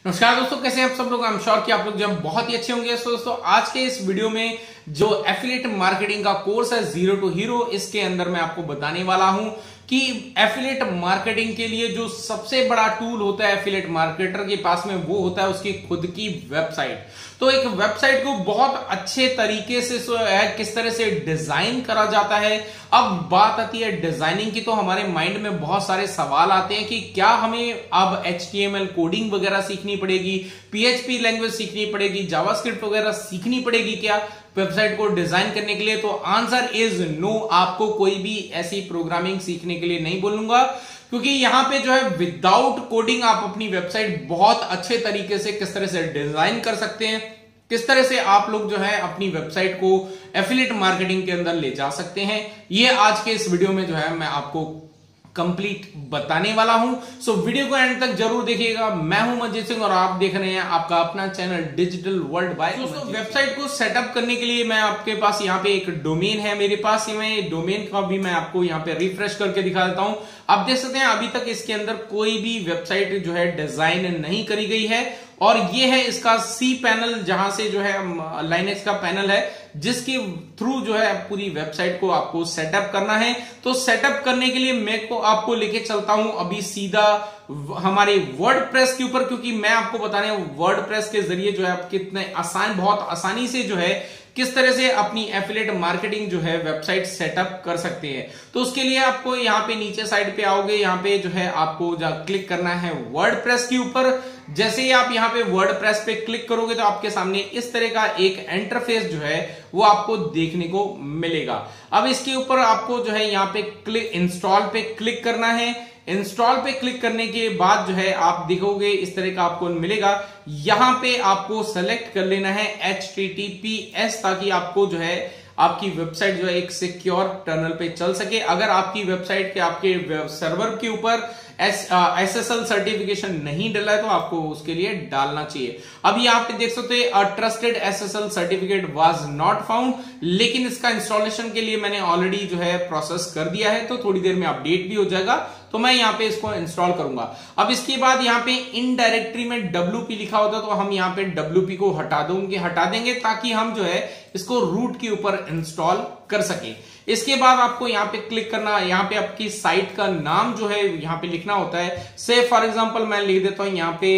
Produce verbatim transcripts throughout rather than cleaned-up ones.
नमस्कार दोस्तों, कैसे हैं आप सब लोग। आई एम श्योर कि आप लोग जब बहुत ही अच्छे होंगे। सो दोस्तों, आज के इस वीडियो में जो एफिलिएट मार्केटिंग का कोर्स है जीरो टू हीरो, इसके अंदर मैं आपको बताने वाला हूं कि एफिलिएट मार्केटिंग के लिए जो सबसे बड़ा टूल होता है एफिलिएट मार्केटर के पास में, वो होता है उसकी खुद की वेबसाइट। तो एक वेबसाइट को बहुत अच्छे तरीके से किस तरह से डिजाइन करा जाता है। अब बात आती है डिजाइनिंग की, तो हमारे माइंड में बहुत सारे सवाल आते हैं कि क्या हमें अब H T M L coding वगैरह सीखनी पड़ेगी, पी एच पी लैंग्वेज सीखनी पड़ेगी, जावास्क्रिप्ट वगैरह सीखनी पड़ेगी क्या वेबसाइट को डिजाइन करने के लिए। तो आंसर इज नो, आपको कोई भी ऐसी प्रोग्रामिंग सीखने के लिए नहीं बोलूंगा, क्योंकि यहां पे जो है विदाउट कोडिंग आप अपनी वेबसाइट बहुत अच्छे तरीके से किस तरह से डिजाइन कर सकते हैं, किस तरह से आप लोग जो है अपनी वेबसाइट को एफिलिएट मार्केटिंग के अंदर ले जा सकते हैं, ये आज के इस वीडियो में जो है मैं आपको कंप्लीट बताने वाला हूं। सो वीडियो को एंड तक जरूर देखिएगा। मैं हूं मनजीत सिंह और आप देख रहे हैं आपका अपना चैनल डिजिटल वर्ल्ड बाय। दोस्तों, वेबसाइट को सेटअप करने के लिए मैं आपके पास यहाँ पे एक डोमेन है मेरे पास, मैं डोमेन का भी मैं आपको यहाँ पे रिफ्रेश करके दिखा देता हूं। आप देख सकते हैं अभी तक इसके अंदर कोई भी वेबसाइट जो है डिजाइन नहीं करी गई है, और ये है इसका सी पैनल, जहां से जो है लाइनेक्स का पैनल है, जिसके थ्रू जो है पूरी वेबसाइट को आपको सेटअप करना है। तो सेटअप करने के लिए मैं को आपको लेके चलता हूं अभी सीधा हमारे वर्डप्रेस के ऊपर, क्योंकि मैं आपको बताने वर्डप्रेस के जरिए जो है आप कितने आसान बहुत आसानी से जो है किस तरह से अपनी एफिलिएट मार्केटिंग जो है वेबसाइट सेटअप कर सकते हैं। तो उसके लिए आपको यहाँ पे नीचे साइड पे आओगे, यहाँ पे जो है आपको क्लिक करना है वर्डप्रेस के ऊपर। जैसे ही आप यहाँ पे वर्डप्रेस पे क्लिक करोगे तो आपके सामने इस तरह का एक इंटरफेस जो है वो आपको देखने को मिलेगा। अब इसके ऊपर आपको जो है यहाँ पे क्लिक इंस्टॉल पे क्लिक करना है। इंस्टॉल पे क्लिक करने के बाद जो है आप देखोगे इस तरह का आपको मिलेगा। यहां पे आपको सेलेक्ट कर लेना है H T T P S, ताकि आपको जो है आपकी वेबसाइट जो है एक सिक्योर टर्नल पे चल सके। अगर आपकी वेबसाइट के आपके सर्वर के ऊपर एस एस एल सर्टिफिकेशन नहीं डला है तो आपको उसके लिए डालना चाहिए। अब यहाँ पे देख सकते हैं a trusted S S L certificate was not found, लेकिन इसका इंस्टॉलेशन के लिए मैंने ऑलरेडी जो है प्रोसेस कर दिया है, तो थोड़ी देर में अपडेट भी हो जाएगा, तो मैं यहाँ पे इसको इंस्टॉल करूंगा। अब इसके बाद यहाँ पे इन डायरेक्टरी में डब्ल्यू पी लिखा होता है, तो हम यहाँ पे डब्ल्यू पी को हटा दूंगे हटा देंगे ताकि हम जो है इसको रूट के ऊपर इंस्टॉल कर सके। इसके बाद आपको यहाँ पे क्लिक करना, यहाँ पे आपकी साइट का नाम जो है यहाँ पे लिखना होता है। से फॉर एग्जांपल मैं लिख देता हूं यहाँ पे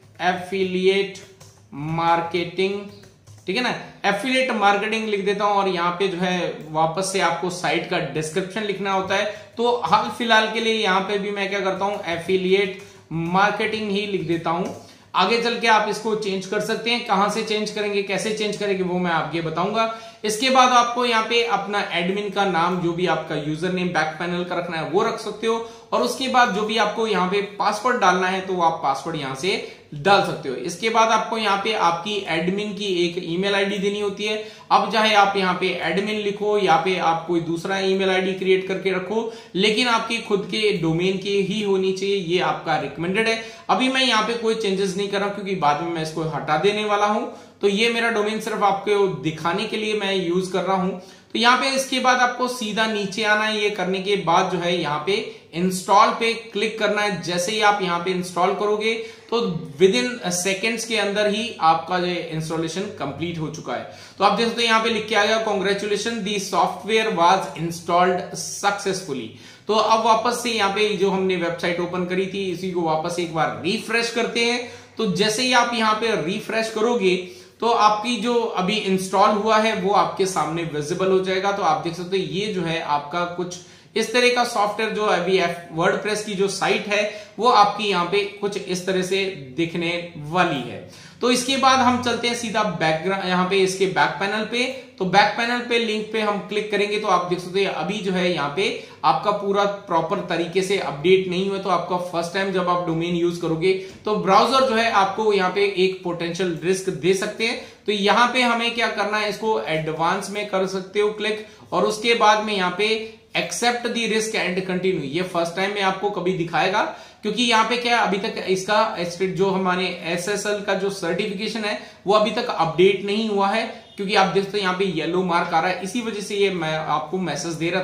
एफिलिएट मार्केटिंग, ठीक है ना, एफिलिएट मार्केटिंग लिख देता हूं, और यहाँ पे जो है वापस से आपको साइट का डिस्क्रिप्शन लिखना होता है। तो हाल फिलहाल के लिए यहाँ पे भी मैं क्या करता हूं, एफिलिएट मार्केटिंग ही लिख देता हूं। आगे चल के आप इसको चेंज कर सकते हैं, कहां से चेंज करेंगे, कैसे चेंज करेंगे, वो मैं आपके बताऊंगा। इसके बाद आपको यहाँ पे अपना एडमिन का नाम, जो भी आपका यूजर नेम बैक पैनल का रखना है वो रख सकते हो, और उसके बाद जो भी आपको यहाँ पे पासवर्ड डालना है तो आप पासवर्ड यहाँ से डाल सकते हो। इसके बाद आपको यहाँ पे आपकी एडमिन की एक ईमेल आईडी देनी होती है। अब चाहे आप यहाँ पे एडमिन लिखो या पे आप कोई दूसरा ईमेल आईडी क्रिएट करके रखो, लेकिन आपकी खुद के डोमेन की ही होनी चाहिए, ये आपका रिकमेंडेड है। अभी मैं यहाँ पे कोई चेंजेस नहीं कर रहा हूं, क्योंकि बाद में मैं इसको हटा देने वाला हूं। तो ये मेरा डोमेन सिर्फ आपको दिखाने के लिए मैं यूज कर रहा हूं। तो यहाँ पे इसके बाद आपको सीधा नीचे आना है। ये करने के बाद जो है यहाँ पे इंस्टॉल पे क्लिक करना है। जैसे ही आप यहाँ पे इंस्टॉल करोगे तो विद इन सेकेंड्स के अंदर ही आपका जो इंस्टॉलेशन कंप्लीट हो चुका है। तो आप देख सकते हैं यहाँ पे लिख के आ गया, congratulation the software was installed successfully. तो अब वापस से यहाँ पे जो हमने वेबसाइट ओपन करी थी, इसी को वापस एक बार रिफ्रेश करते हैं। तो जैसे ही आप यहाँ पे रिफ्रेश करोगे तो आपकी जो अभी इंस्टॉल हुआ है वो आपके सामने विजिबल हो जाएगा। तो आप देख सकते हो ये जो है आपका कुछ इस तरह का सॉफ्टवेयर जो अभी वर्डप्रेस की जो साइट है वो आपकी यहाँ पे कुछ इस तरह से दिखने वाली है। तो इसके बाद हम चलते हैं सीधा बैकग्राउंड, यहाँ पे इसके बैक पैनल पे। तो बैक पैनल पे लिंक पे हम क्लिक करेंगे तो आप देख सकते हैं अभी जो है यहाँ पे आपका पूरा प्रॉपर तरीके से अपडेट नहीं हुआ। तो आपका फर्स्ट टाइम जब आप डोमेन यूज करोगे तो ब्राउजर जो है आपको यहाँ पे एक पोटेंशियल रिस्क दे सकते हैं। तो यहाँ पे हमें क्या करना है, इसको एडवांस में कर सकते हो क्लिक, और उसके बाद में यहाँ पे accept the risk and continue, ये फर्स्ट टाइम में आपको कभी दिखाएगा, क्योंकि यहाँ पे क्या अभी तक इसका जो हमारे एस एस एल का जो सर्टिफिकेशन है वो अभी तक अपडेट नहीं हुआ है, क्योंकि आप देखते हैं यहाँ पे येलो मार्क आ रहा है, इसी वजह से ये मैं आपको मैसेज दे रहा था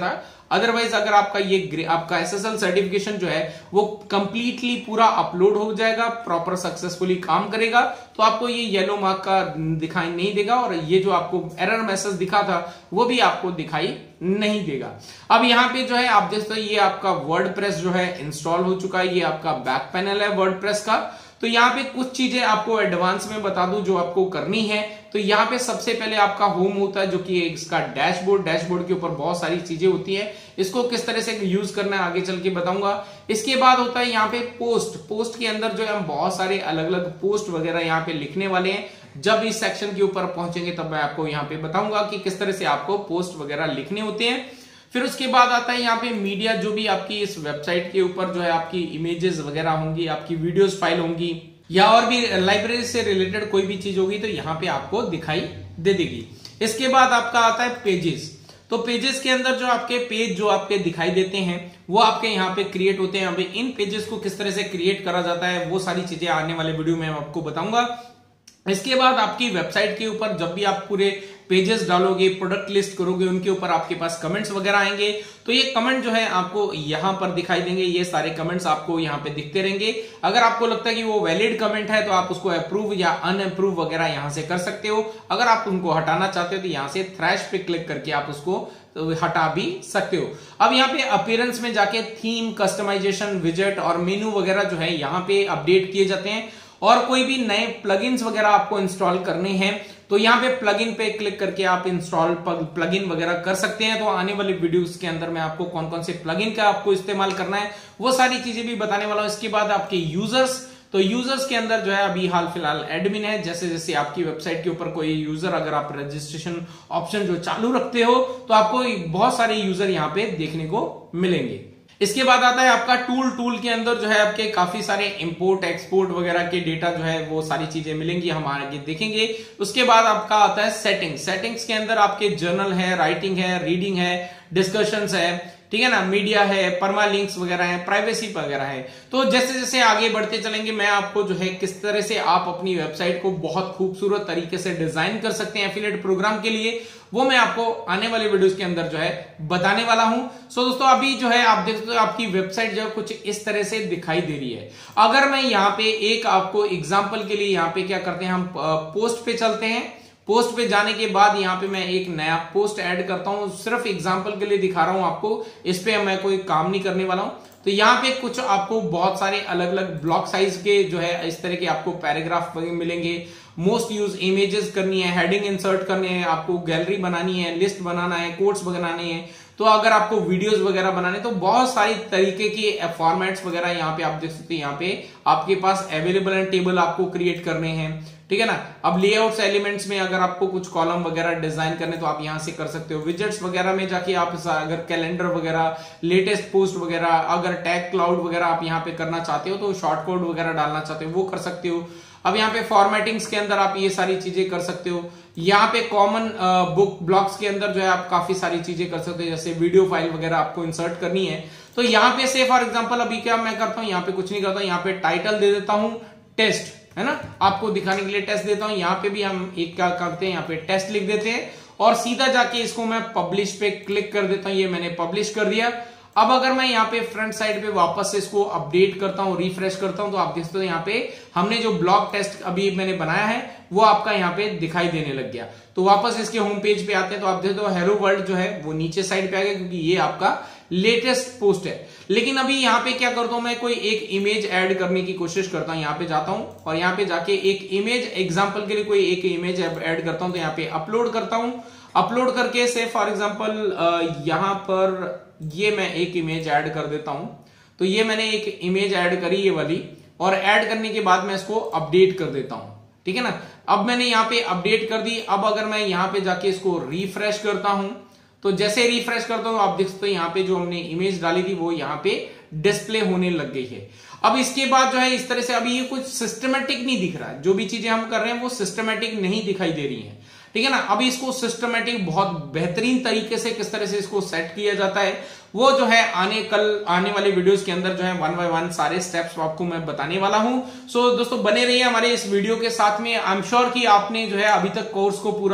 अदरवाइज अगर आपका ये आपका एसएसएल सर्टिफिकेशन जो है वो कंप्लीटली पूरा अपलोड हो जाएगा, प्रॉपर सक्सेसफुली काम करेगा, तो आपको ये येलो मार्क का दिखाई नहीं देगा और ये जो आपको एरर मैसेज दिखा था वो भी आपको दिखाई नहीं देगा। अब यहाँ पे जो है आप देख सकते हो ये आपका वर्डप्रेस जो है इंस्टॉल हो चुका है, ये आपका बैक पैनल है वर्डप्रेस का। तो यहाँ पे कुछ चीजें आपको एडवांस में बता दूं जो आपको करनी है। तो यहाँ पे सबसे पहले आपका होम होता है जो कि इसका डैशबोर्ड, डैशबोर्ड के ऊपर बहुत सारी चीजें होती है, इसको किस तरह से यूज करना है आगे चल के बताऊंगा। इसके बाद होता है यहाँ पे पोस्ट, पोस्ट के अंदर जो है हम बहुत सारे अलग अलग पोस्ट वगैरह यहाँ पे लिखने वाले हैं। जब इस सेक्शन के ऊपर पहुंचेंगे तब मैं आपको यहाँ पे बताऊंगा कि किस तरह से आपको पोस्ट वगैरह लिखने होते हैं। फिर उसके बाद आता है यहाँ पे मीडिया, जो भी आपकी इस वेबसाइट के ऊपर जो है आपकी इमेजेस वगैरह होंगी, आपकी वीडियोस फाइल होंगी या और भी लाइब्रेरी से रिलेटेड कोई भी चीज होगी तो यहाँ पे आपको दिखाई दे देगी। इसके बाद आपका आता है पेजेस। तो पेजेस के अंदर जो आपके पेज जो आपके दिखाई देते हैं वो आपके यहाँ पे क्रिएट होते हैं। अभी इन पेजेस को किस तरह से क्रिएट करा जाता है वो सारी चीजें आने वाले वीडियो में आपको बताऊंगा। इसके बाद आपकी वेबसाइट के ऊपर जब भी आप पूरे पेजेस डालोगे, प्रोडक्ट लिस्ट करोगे, उनके ऊपर आपके पास कमेंट्स वगैरह आएंगे। तो ये कमेंट जो है आपको यहां पर दिखाई देंगे, ये सारे कमेंट्स आपको यहां पे दिखते रहेंगे। अगर आपको लगता है कि वो वैलिड कमेंट है तो आप उसको अप्रूव या अनअप्रूव वगैरह यहां से कर सकते हो। अगर आप उनको हटाना चाहते हो तो यहां से थ्रैश पे क्लिक करके आप उसको तो हटा भी सकते हो। अब यहाँ पे अपीयरेंस में जाके थीम, कस्टमाइजेशन, विजेट और मेनू वगैरह जो है यहाँ पे अपडेट किए जाते हैं। और कोई भी नए प्लगइन्स वगैरह आपको इंस्टॉल करने हैं तो यहाँ पे प्लगइन पे क्लिक करके आप इंस्टॉल प्लगइन वगैरह कर सकते हैं। तो आने वाले वीडियोस के अंदर मैं आपको कौन कौन से प्लगइन का आपको इस्तेमाल करना है वो सारी चीजें भी बताने वाला हूं। इसके बाद आपके यूजर्स, तो यूजर्स के अंदर जो है अभी हाल फिलहाल एडमिन है। जैसे जैसे आपकी वेबसाइट के ऊपर कोई यूजर, अगर आप रजिस्ट्रेशन ऑप्शन जो चालू रखते हो तो आपको बहुत सारे यूजर यहाँ पे देखने को मिलेंगे। इसके बाद आता है आपका टूल। टूल के अंदर जो है आपके काफी सारे इंपोर्ट एक्सपोर्ट वगैरह के डेटा जो है वो सारी चीजें मिलेंगी, हम आगे देखेंगे। उसके बाद आपका आता है सेटिंग्स। सेटिंग्स के अंदर आपके जर्नल है, राइटिंग है, रीडिंग है, डिस्कशंस है, ठीक है ना, मीडिया है, परमा लिंक्स वगैरह है, प्राइवेसी वगैरह है। तो जैसे जैसे आगे बढ़ते चलेंगे मैं आपको जो है किस तरह से आप अपनी वेबसाइट को बहुत खूबसूरत तरीके से डिजाइन कर सकते हैं एफिलिएट प्रोग्राम के लिए, वो मैं आपको आने वाले वीडियोस के अंदर जो है बताने वाला हूं। सो दोस्तों अभी जो है आप देख सकते हो आपकी वेबसाइट जो है कुछ इस तरह से दिखाई दे रही है। अगर मैं यहाँ पे एक आपको एग्जांपल के लिए यहाँ पे क्या करते हैं, हम पोस्ट पे चलते हैं। पोस्ट पे जाने के बाद यहाँ पे मैं एक नया पोस्ट ऐड करता हूं, सिर्फ एग्जांपल के लिए दिखा रहा हूं आपको, इस पे मैं कोई काम नहीं करने वाला हूं। तो यहाँ पे कुछ आपको बहुत सारे अलग अलग ब्लॉक साइज के जो है इस तरह के आपको पैराग्राफ मिलेंगे। मोस्ट यूज इमेजेस करनी है, हेडिंग इंसर्ट करने हैं, आपको गैलरी बनानी है, लिस्ट बनाना है, कोट्स बनाने हैं, तो अगर आपको वीडियोस वगैरह बनाने तो बहुत सारी तरीके के फॉर्मेट्स वगैरह यहाँ पे आप देख सकते हैं। यहाँ पे आपके पास अवेलेबल है, टेबल आपको क्रिएट करने हैं, ठीक है ना। अब लेआउट्स एलिमेंट्स में अगर आपको कुछ कॉलम वगैरह डिजाइन करने तो आप यहां से कर सकते हो। विजेट्स वगैरह में जाके आप अगर कैलेंडर वगैरह, लेटेस्ट पोस्ट वगैरह, अगर टैग क्लाउड वगैरह आप यहाँ पे करना चाहते हो तो शॉर्ट कोड वगैरह डालना चाहते हो वो कर सकते हो। अब यहाँ पे फॉर्मेटिंग्स के अंदर आप ये सारी चीजें कर सकते हो। यहाँ पे कॉमन बुक ब्लॉक्स के अंदर जो है आप काफी सारी चीजें कर सकते हो, जैसे वीडियो फाइल वगैरह आपको इंसर्ट करनी है तो यहाँ पे से फॉर एग्जांपल अभी क्या मैं करता हूँ, यहाँ पे कुछ नहीं करता, यहाँ पे टाइटल दे देता हूँ टेस्ट, है ना, आपको दिखाने के लिए टेस्ट देता हूं। यहाँ पे भी हम एक क्या करते हैं, यहाँ पे टेस्ट लिख देते हैं और सीधा जाके इसको मैं पब्लिश पे क्लिक कर देता हूं। ये मैंने पब्लिश कर दिया। अब अगर मैं यहाँ पे फ्रंट साइड पे वापस से इसको अपडेट करता हूँ, रिफ्रेश करता हूँ, तो आप देखते हो यहाँ पे हमने जो ब्लॉग टेस्ट अभी मैंने बनाया है वो आपका यहाँ पे दिखाई देने लग गया। तो वापस इसके होम पेज पे आते हैं तो आप देखते हो हेलो वर्ल्ड जो है वो नीचे साइड पे आ गया, क्योंकि ये आपका लेटेस्ट पोस्ट है। लेकिन अभी यहाँ पे क्या करता हूं, मैं कोई एक इमेज ऐड करने की कोशिश करता हूं। यहाँ पे जाता हूं और यहाँ पे जाके एक इमेज, एग्जांपल के लिए कोई एक इमेज ऐड करता हूं, तो यहाँ पे अपलोड करता हूं। अपलोड करके से फॉर एग्जांपल यहाँ पर ये मैं एक इमेज ऐड कर देता हूं। तो ये मैंने एक इमेज ऐड करी ये वाली, और ऐड करने के बाद मैं इसको अपडेट कर देता हूं, ठीक है ना। अब मैंने यहाँ पे अपडेट कर दी। अब अगर मैं यहाँ पे जाके इसको रिफ्रेश करता हूं तो जैसे रिफ्रेश करता हूं आप देख सकते हो यहाँ पे जो हमने इमेज डाली थी वो यहाँ पे डिस्प्ले होने लग गई है। अब इसके बाद जो है इस तरह से अभी ये कुछ सिस्टमेटिक नहीं दिख रहा है, जो भी चीजें हम कर रहे हैं वो सिस्टमेटिक नहीं दिखाई दे रही हैं, ठीक है ना। अभी इसको सिस्टमेटिक बहुत बेहतरीन तरीके से किस तरह से इसको सेट किया जाता है वो जो है आने कल आने वाले वीडियोस के अंदर जो है वन बाय वन सारे स्टेप्स आपको मैं बताने वाला हूं। सो दोस्तों बने रहिए हमारे इस वीडियो के साथ में। आई एम श्योर कि आपने जो है अभी तक कोर्स को पूरा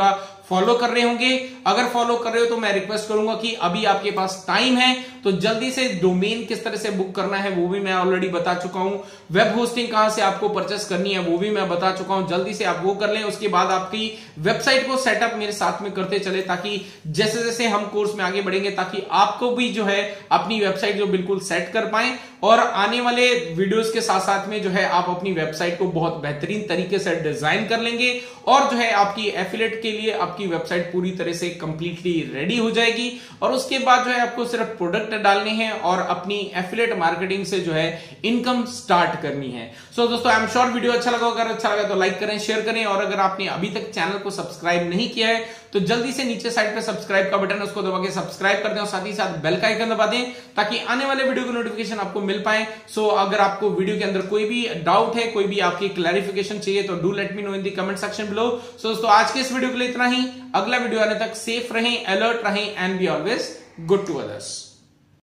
फॉलो कर रहे होंगे। अगर फॉलो कर रहे हो तो मैं रिक्वेस्ट करूंगा कि अभी आपके पास टाइम है तो जल्दी से डोमेन किस तरह से बुक करना है वो भी मैं ऑलरेडी बता चुका हूं। वेब होस्टिंग कहां से आपको परचेस करनी है वो भी मैं बता चुका हूं। जल्दी से आप वो कर लें, उसके बाद आपकी वेबसाइट को सेटअप मेरे साथ में करते चले, ताकि जैसे जैसे हम कोर्स में आगे बढ़ेंगे ताकि आपको भी जो है अपनी वेबसाइट जो बिल्कुल सेट कर पाए और आने वाले वीडियोस के साथ साथ में जो है आप अपनी वेबसाइट को बहुत बेहतरीन तरीके से डिजाइन कर लेंगे और जो है आपकी एफिलिएट के लिए आपकी वेबसाइट पूरी तरह से कंप्लीटली रेडी हो जाएगी। और उसके बाद जो है आपको सिर्फ प्रोडक्ट डालने हैं और अपनी एफिलिएट मार्केटिंग से जो है इनकम स्टार्ट करनी है। सो so, दोस्तों आई एम श्योर वीडियो अच्छा लगा, अगर अच्छा लगा तो लाइक करें, शेयर करें और अगर आपने अभी तक चैनल को सब्सक्राइब नहीं किया है तो जल्दी से नीचे साइड पे सब्सक्राइब का बटन है उसको दबा के सब्सक्राइब कर दें और साथ ही साथ बेल का आइकन दबा दें ताकि आने वाले वीडियो की नोटिफिकेशन आपको मिल पाए। सो so, अगर आपको वीडियो के अंदर कोई भी डाउट है, कोई भी आपकी क्लैरिफिकेशन चाहिए तो do let me know in the comment section below. So दोस्तों आज के इस वीडियो के लिए इतना ही। अगला वीडियो आने तक सेफ रहें, अलर्ट रहें and be always good to others.